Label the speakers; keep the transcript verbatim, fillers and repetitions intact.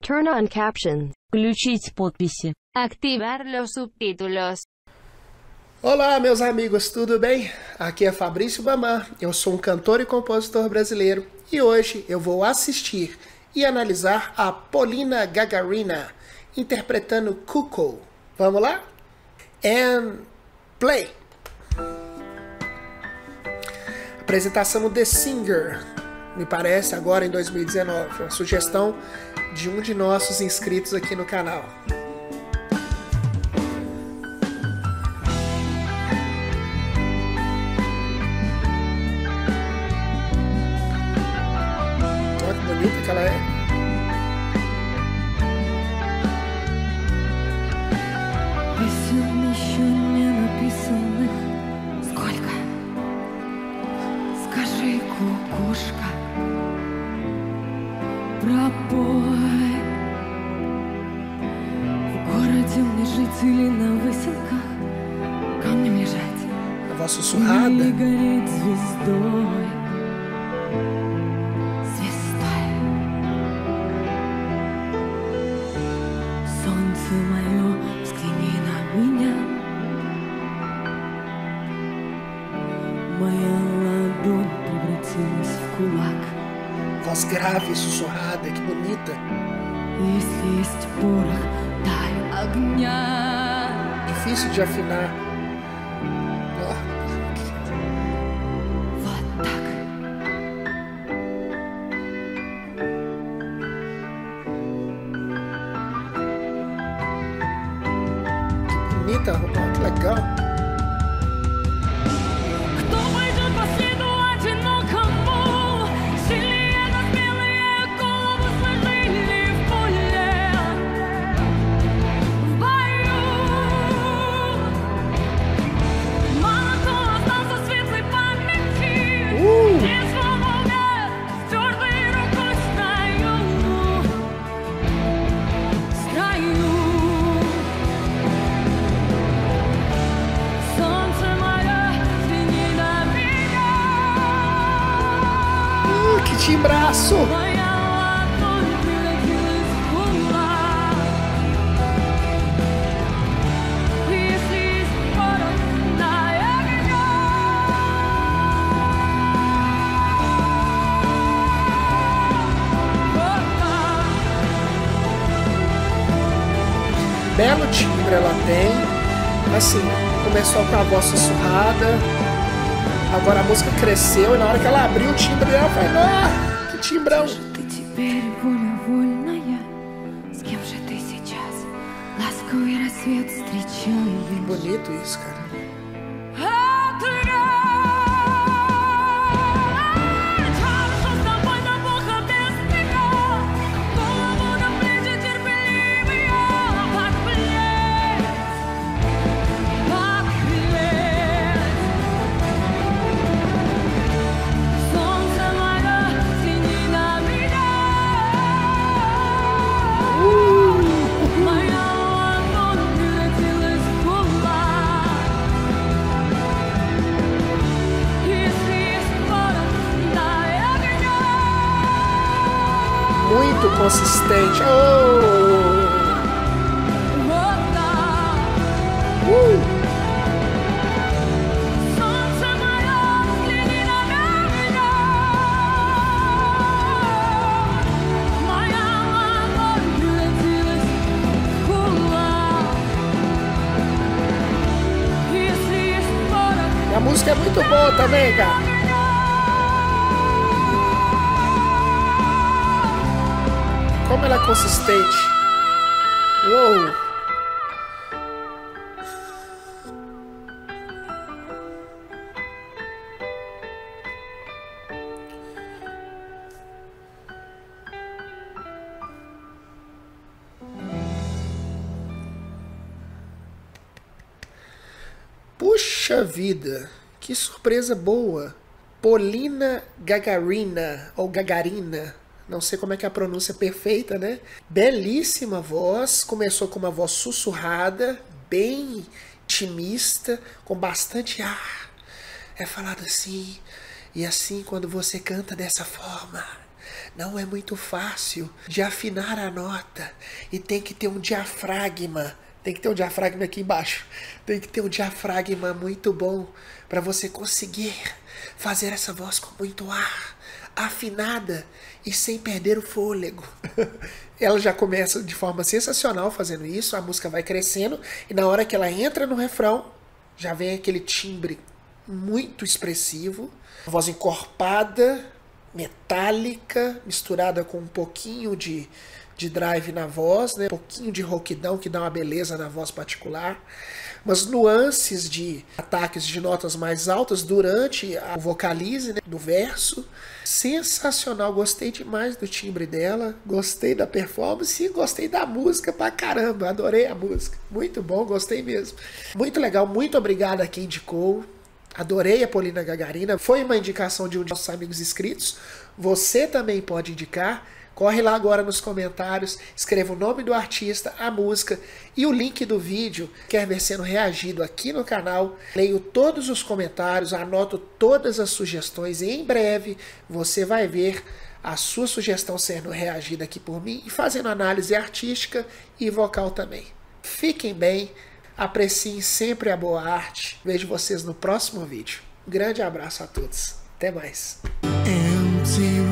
Speaker 1: Turn on captions.
Speaker 2: Включить подписи.
Speaker 3: Activar los subtítulos.
Speaker 4: Olá, meus amigos, tudo bem? Aqui é Fabrício Bamar, eu sou um cantor e compositor brasileiro e hoje eu vou assistir e analisar a Polina Gagarina interpretando Cuckoo. Vamos lá? And play! Apresentação do The Singer, me parece, agora em dois mil e dezenove. Uma sugestão de um de nossos inscritos aqui no canal. Olha que bonita que ela é.
Speaker 5: Писем еще не написанных сколько? Скажи, кукушка, пропой. В городе мне жить или на выселках камнем лежать?
Speaker 4: A voz sussurrada.
Speaker 5: Или гореть звездой? Звездой. Солнце мое, взгляни на меня. Моя ладонь превратилась в кулак.
Speaker 4: Voz grave e sussurrada, que bonita.
Speaker 5: Если есть порох, дай огня.
Speaker 4: Difícil de afinar. Ó,
Speaker 5: Вот так.
Speaker 4: bonita, ó, que legal.
Speaker 5: Кто пойдет по следу одинокому? Сильнее, но смелые голову сложили в поле, в бою. Мало кто остался светлой памяти. Не свобода, с твердой рукой стою, стою. Солнце мое, взгляни на меня.
Speaker 4: Uh, que timbraço!
Speaker 5: Моя ладонь превратилась в кулак. Если есть порох, дай огня. Вот так.
Speaker 4: Belo timbre ela tem. Assim, começou com a voz sussurrada. Agora a música cresceu e na hora que ela abriu o timbre dela, eu falei, ah, que timbrão!
Speaker 5: Ты теперь воля вольная. С кем же ты сейчас? Ласковый рассвет встречаешь.
Speaker 4: Bonito isso, cara.
Speaker 5: Хорошо с тобой, да Бога без тебя. Голову на плечи терпеливые. Как плеть, как плеть. Солнце мое, взгляни на меня. Моя ладонь превратилась в кулак. Если есть порох, дай огня.
Speaker 4: Muito consistente. Oh!
Speaker 5: Вот так.
Speaker 4: Uh!
Speaker 5: Солнце мое, взгляни на меня. Моя ладонь превратилась в кулак. Если есть порох,
Speaker 4: E a música é muito boa também, cara. Como ela é consistente. Uou! Puxa vida, que surpresa boa. Polina Gagarina, ou Gagarina, não sei como é que é a pronúncia perfeita, né? Belíssima voz, começou com uma voz sussurrada, bem intimista, com bastante ar. É falado assim, e assim quando você canta dessa forma, Não é muito fácil de afinar a nota e tem que ter um diafragma. Tem que ter um diafragma aqui embaixo. Tem que ter um diafragma muito bom para você conseguir fazer essa voz com muito ar, afinada e sem perder o fôlego. Ela já começa de forma sensacional fazendo isso, a música vai crescendo e na hora que ela entra no refrão, já vem aquele timbre muito expressivo, voz encorpada, metálica, misturada com um pouquinho de, de drive na voz, né? Um pouquinho de rouquidão que dá uma beleza na voz particular, umas nuances de ataques de notas mais altas durante a vocalize, né, do verso. Sensacional, gostei demais do timbre dela, gostei da performance e gostei da música pra caramba, adorei a música, muito bom, gostei mesmo. Muito legal, muito obrigado a quem indicou. Adorei a Polina Gagarina, foi uma indicação de um de nossos amigos inscritos. Você também pode indicar. Corre lá agora nos comentários, escreva o nome do artista, a música e o link do vídeo. Quer ver sendo reagido aqui no canal? Leio todos os comentários, anoto todas as sugestões e em breve você vai ver a sua sugestão sendo reagida aqui por mim e fazendo análise artística e vocal também. Fiquem bem. Apreciem sempre a boa arte. Vejo vocês no próximo vídeo. Um grande abraço a todos. Até mais.